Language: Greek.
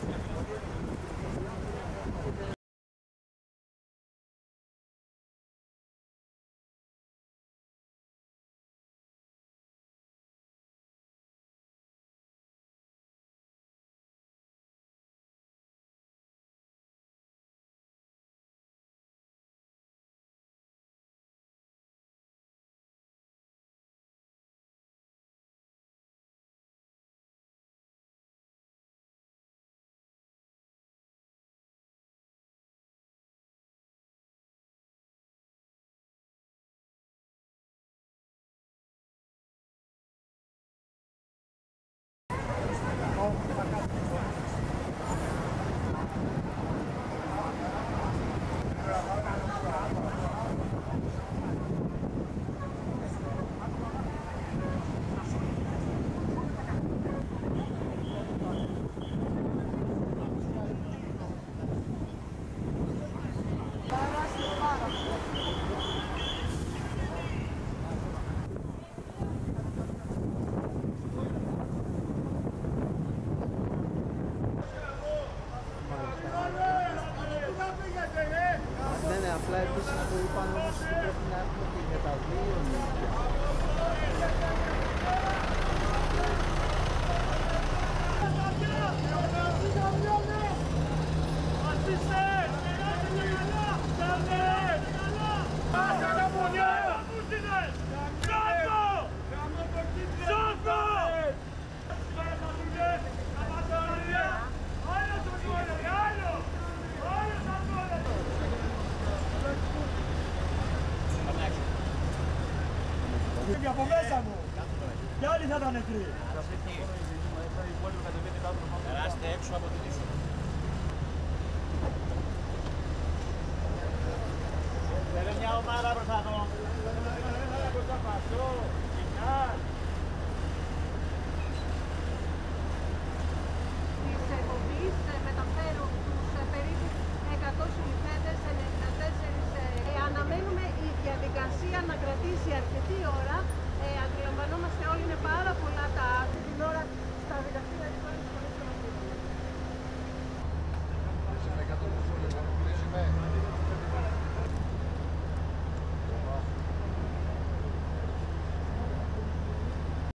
Ναι, απλά επίσης που είπαν όμως ότι πρέπει να έχουμε και για τα δύο. Και από μέσα μου! Κι άλλοι θα ήταν νεκροί! Περάστε έξω από την είσοδο. Θέλει μια ομάδα μπροστά εδώ.